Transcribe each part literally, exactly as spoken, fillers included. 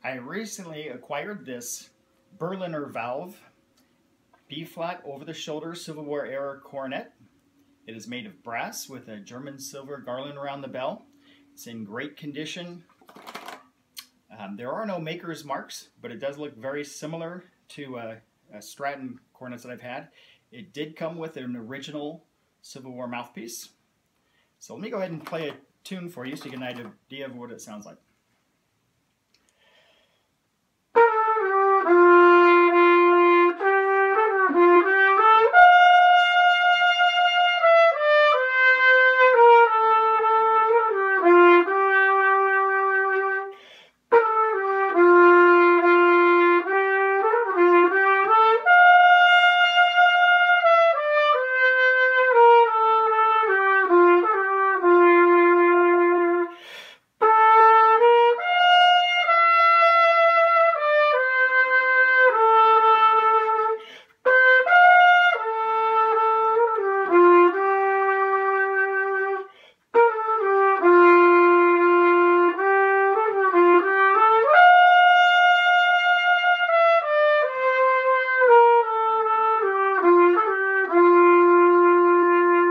I recently acquired this Berliner valve B-flat over-the-shoulder Civil War era cornet. It is made of brass with a German silver garland around the bell. It's in great condition. Um, there are no maker's marks, but it does look very similar to uh, a Stratton cornets that I've had. It did come with an original Civil War mouthpiece. So let me go ahead and play a tune for you so you get an idea of what it sounds like.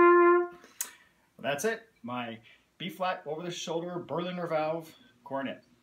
That's it, my B-flat over-the-shoulder Berliner valve cornet.